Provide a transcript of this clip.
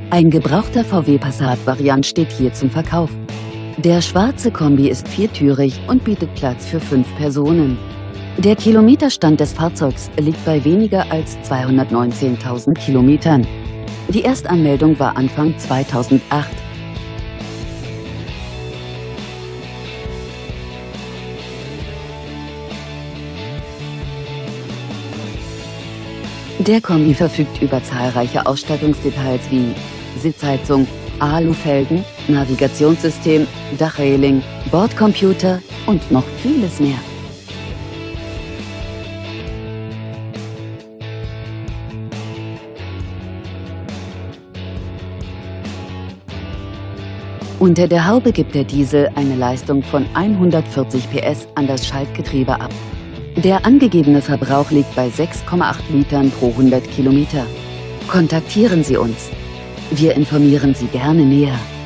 Ein gebrauchter VW Passat-Variant steht hier zum Verkauf. Der schwarze Kombi ist viertürig und bietet Platz für 5 Personen. Der Kilometerstand des Fahrzeugs liegt bei weniger als 219.000 Kilometern. Die Erstanmeldung war Anfang 2008. Der Kombi verfügt über zahlreiche Ausstattungsdetails wie Sitzheizung, Alufelgen, Navigationssystem, Dachreling, Bordcomputer und noch vieles mehr. Unter der Haube gibt der Diesel eine Leistung von 140 PS an das Schaltgetriebe ab. Der angegebene Verbrauch liegt bei 6,8 Litern pro 100 Kilometer. Kontaktieren Sie uns. Wir informieren Sie gerne näher.